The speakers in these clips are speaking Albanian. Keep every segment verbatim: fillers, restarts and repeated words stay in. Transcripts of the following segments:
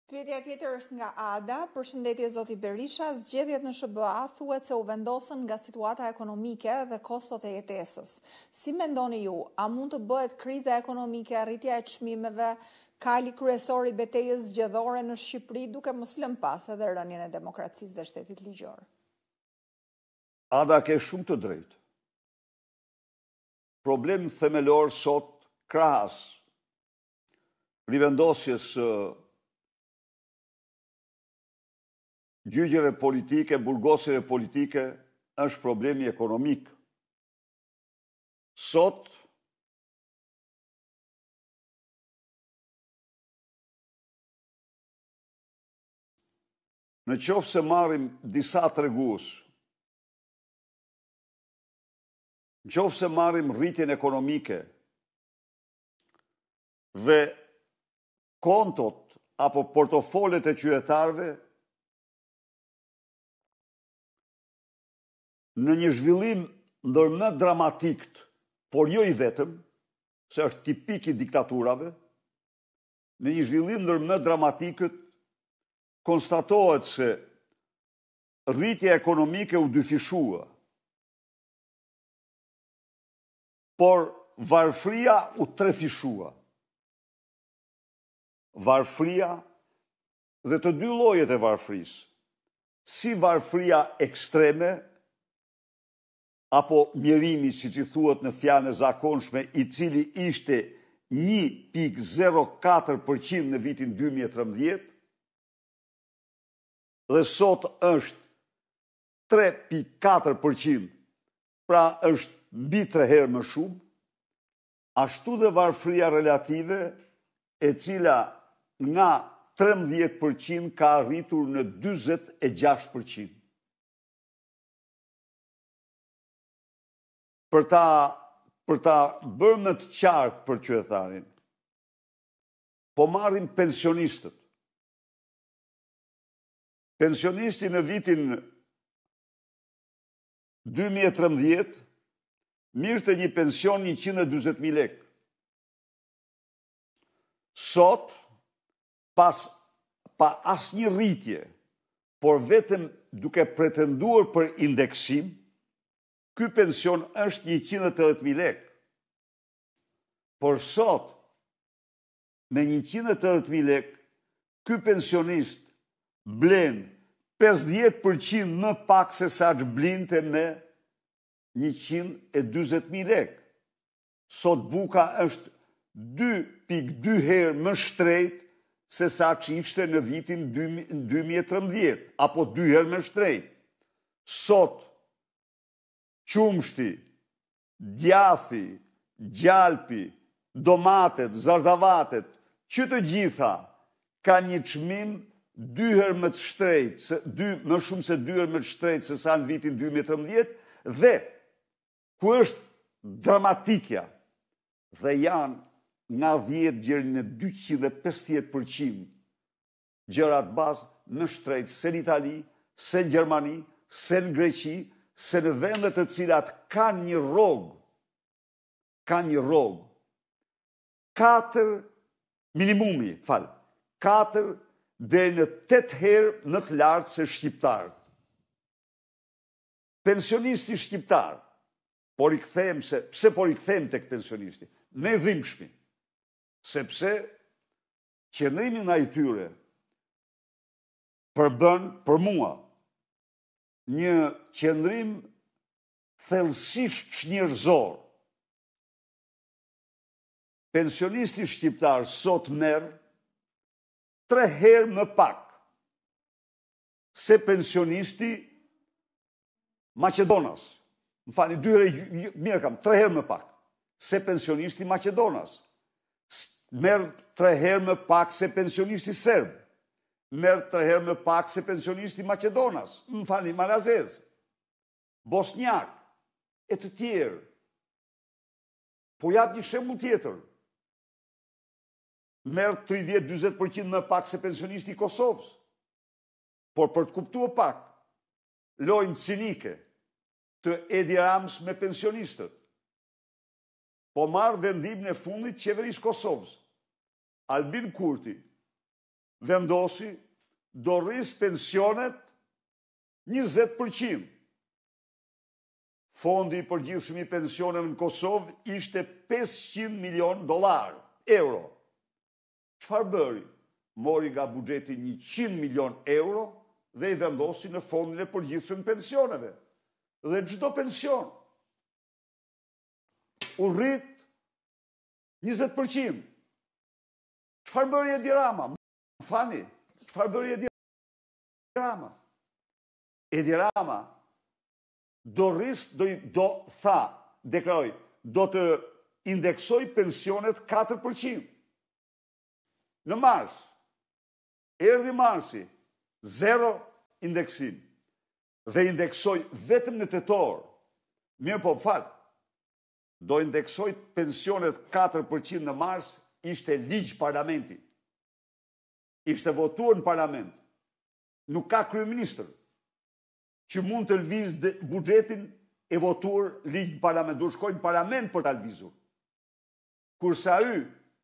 Pyetja tjetër është nga Ada. Përshëndetje zoti Berisha, zgjedhjet në Sh B A thuhet se u vendosën nga situata ekonomike dhe kostot e jetesës. Si mendoni ju, a mund të bëhet kriza ekonomike, arritja e çmimeve, kali kryesor i betejës zgjedhore në Shqipëri, duke mos lënë pas edhe rënien e demokracisë dhe shtetit ligjor? Ada, ke shumë të drejtë. Problem themelor sot krahas rivendosjes së gjyqjeve politike, burgosjeve politike, është problemi ekonomik. Sot, në qoftë se marrim disa tregues, në qoftë se marrim rritjen ekonomike dhe kontot apo portofolet e qytetarëve, në një zhvillim ndër më dramatik, por jo i vetëm, se është tipik i diktaturave, në një zhvillim ndër më dramatikët, konstatohet se rritja ekonomike u dyfishua, por varfëria u trefishua. Varfëria dhe të dy llojet e varfërisë, si varfëria ekstreme, apo mjerimi, si që thuhet në fjalën e zakonshme, i cili ishte një pikë zero katër përqind në vitin dy mijë e trembëdhjetë, dhe sot është tre pikë katër përqind, pra është mbi tre herë më shumë, ashtu dhe varfëria relative, e cila nga trembëdhjetë përqind ka arritur në dyzet e gjashtë përqind. Për ta, për ta bërë më të qartë për qytetarin, po marrim pensionistët. Pensionisti në vitin dy mijë e trembëdhjetë mirëte një pension njëqind e dyzet mijë lekë. Sot, pas pa asnjë rritje, por vetëm duke pretenduar për indeksim, ky pension është njëqind e tetëdhjetë mijë lekë. Por sot, me njëqind e tetëdhjetë mijë lekë, ky pensionist blen pesëdhjetë përqind më pak se sa që blinte me njëqind e dyzet mijë lekë. Sot buka është dy pikë dy herë më shtrejt se sa që ishte në vitin dy mijë e trembëdhjetë, apo dy herë më shtrejt. Sot, qumshti, djathi, gjalpi, domatet, zarzavatet, që të gjitha ka një çmim dy herë më të shtrejtë, dy, më shumë se dy herë më të shtrejtë se sa në vitin dy mijë e trembëdhjetë, dhe ku është dramatikja, dhe janë nga dhjetë deri në dyqind e pesëdhjetë përqind gjërat bazë më shtrejtë se në Itali, se në Gjermani, se në Greqi, se në vendet të cilat kanë një rrogë, kanë një rrogë, katër minimumi, fal, katër deri në tetë herë më të lartë se shqiptarët. Pensionisti shqiptar, por i kthehem se pse por i kthehem tek pensionisti, me dhimbshmi, sepse qëndrimi ndaj tyre përbën për mua një qëndrim thellësisht çnjerëzor. Pensionisti shqiptar sot merr tre herë më pak se pensionisti Maqedonas. Më falni, dy herë, mirë kam, tre herë më pak se pensionisti Maqedonas. Merr tre herë më pak se pensionisti serb. Merr tre herë më pak se pensionisti Maqedonas, më falni, malazez, bosnjak, e të tjerë. Po jap një shembull tjetër. Merr tridhjetë deri në dyzet përqind më pak se pensionisti i Kosovës. Por për të kuptuar pak, lojën cinike të Edi Rams me pensionistët. Po marr vendimin e fundit qeverisë Kosovës. Albin Kurti, vendosi do rris pensionet njëzet përqind. Fondi i përgjithshëm i pensioneve në Kosovë ishte pesëqind milion dollar, euro. Çfarë bëri? Mori nga buxheti njëqind milion euro dhe i vendosi në fondin e përgjithshëm pensioneve. Dhe çdo pension u rrit njëzet përqind. Çfarë bëri Edi Rama? Më fani, çfarë bëri Edi Rama? Edi Rama do rris, do, do tha, deklaroj, do të indeksoj pensionet katër përqind. Në mars, erdhi marsi, zero indeksim, dhe indeksoj vetëm në tetor, mirë po fal, do indeksoj pensionet katër përqind në mars, ishte ligj parlamenti. Ishte votuar në parlament. Nuk ka kryeministër që mund të lvizë buxhetin e votuar ligj në parlament. Duhet shkojnë në parlament për ta lvizur. Kurse ai,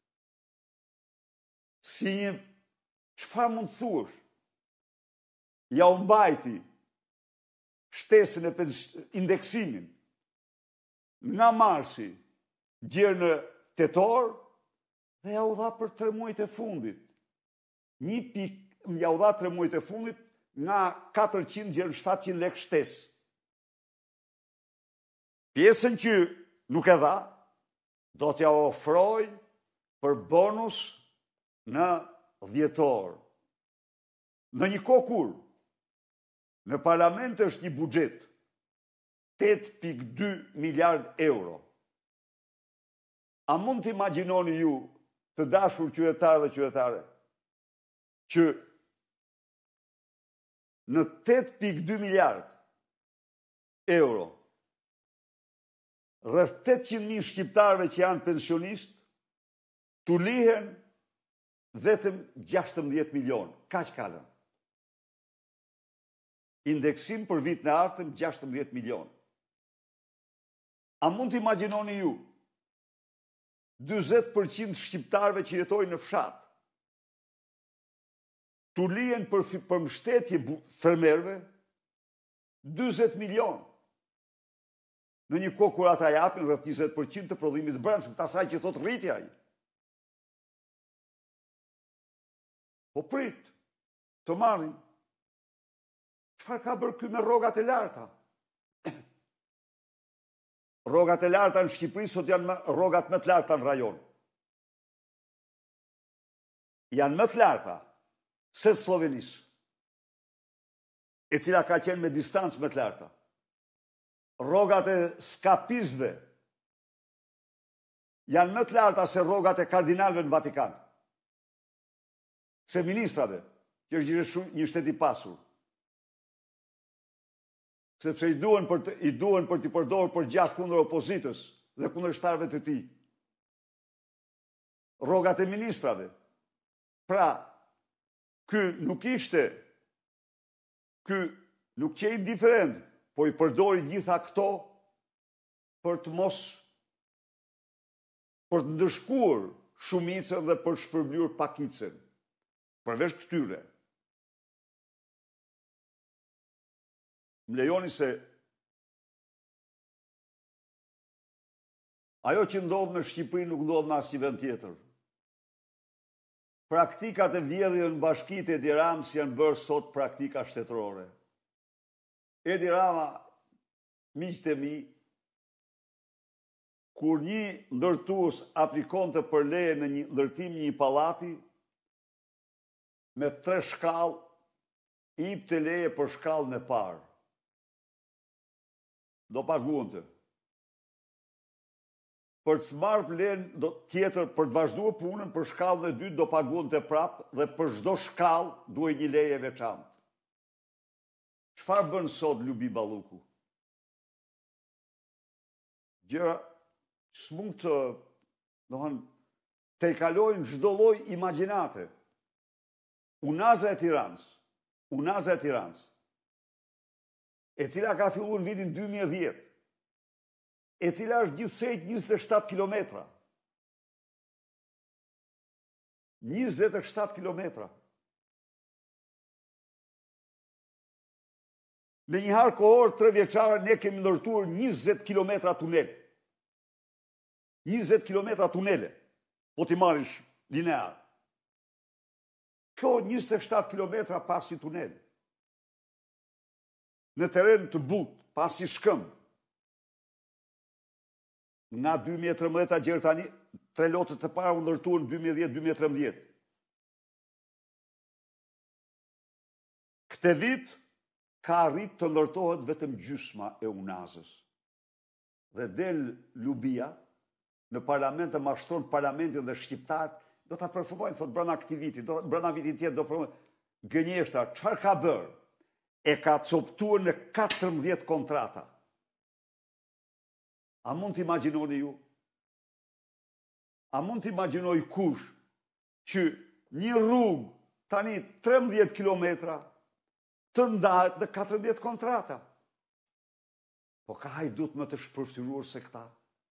si një, çfarë mund të thuash? Ja u mbajti shtesën e indeksimin nga marsi, gjerë në tetor, dhe ja u dha për tre muajt e fundit. Një pik, ja u dha tre muajt e fundit, nga katërqind gjerë në shtatëqind lekë shtesë. Pjesën që nuk e dha, do t'ja ofroj për bonus në dhjetor. Në një kohë kur, në parlament është një buxhet tetë pikë dy miliard euro. A mund të imagjinoni ju, të dashur qytetarë dhe qytetare, që në tetë pikë dy miliard euro, rreth tetëqind mijë shqiptarëve që janë pensionistë, tu lihen vetëm gjashtëmbëdhjetë milion. Kaq ka lënë. Indeksim për vitin e ardhshëm gjashtëmbëdhjetë milion. A mund të imagjinoni ju dyzet përqind shqiptarëve që jetojnë në fshat, tu lihen për, për mbështetje fermerëve dyzet milion. Në një kohë kur ata japin rreth njëzet përqind të prodhimit të brendshëm, të asaj që thot rritja ai. Po prit, të marrin. Çfarë ka bërë ky me rrogat e larta? Rrogat e larta në Shqipëri sot janë rrogat më të larta në rajon. Janë më të larta se Slovenisë, e cila ka qenë me distancë më të larta. Rrogat e skapizve janë më të larta se rrogat e kardinalëve në Vatikan. Se ministrave, që është gjithashtu një shtet i pasur. Sepse i duhen për të, i duhen për t'i përdorur për gjatë kundër opozitës dhe kundërshtarëve të tij. Rrogat e ministrave. Pra, ky nuk ishte, ky nuk qe indiferent, po i përdori gjitha këto për të mos, për të ndëshkuar shumicën dhe për shpërblyer pakicën. Përveç këtyre. Më lejoni se ajo që ndodh në Shqipëri nuk ndodh në asnjë vend tjetër. Praktikat e vjedhjeve në Bashkitë e Edi Ramës janë bërë sot praktika shtetërore. Edi Rama, miqtë e mi, kur një ndërtues aplikonte për leje në një ndërtim një pallati, me tre shkallë, i jepte leje për shkallën e parë. Do paguante. Për të marrë lejen tjetër për të vazhduar punën për shkallën e dytë do paguante prapë dhe për çdo shkallë duhej një leje veçantë. Çfarë bën sot Lubi Balluku? Gjëra s'mund të, domethënë, të i kalojnë çdo lloj imagjinate. Unaza e Tiranës, Unaza e Tiranës, e cila ka filluar në vitin dy mijë e dhjetë, e cila është gjithsej njëzet e shtatë kilometra. njëzet e shtatë kilometra. Në një harë kohor, tre vjeçare, ne kemi ndërtuar njëzet kilometra tunel. njëzet kilometra tunele, po ti marrish linear. Kjo njëzet e shtatë kilometra pasi tunel. Në teren të but, pasi shkëm. Nga dy mijë e trembëdhjetë gjerë tani, tre lotët të para u ndërtuar në dy mijë e dhjetë dy mijë e trembëdhjetë. Këtë vit ka arrit të ndërtohet vetëm gjysma e unazës. Dhe del Lubia në parlament të mashtron parlamentin dhe shqiptarët, do ta përfundojnë, thot, brenda këtij viti, do brenda vitit tjetër do përfundojnë. Gënjeshtra, çfarë ka bërë? E ka coptuar në katërmbëdhjetë kontrata. A mund të imagjinoni ju? A mund të imagjinoj kush që një rrugë tani trembëdhjetë kilometra të ndahet në katërmbëdhjetë kontrata? Po ka hajdut më të shpërftyruar se këta.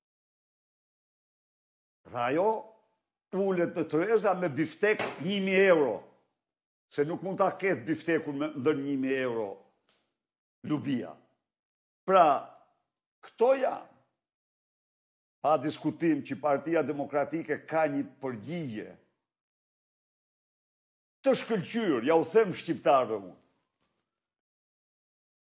Dhe ajo ullet në Treza me biftek një mijë euro. Se nuk mund ta ketë biftekun me ndër një mijë euro Lubia. Pra, këto janë. Pa diskutim që Partia Demokratike ka një përgjigje të shkëlqyer, ja u them shqiptarëve unë.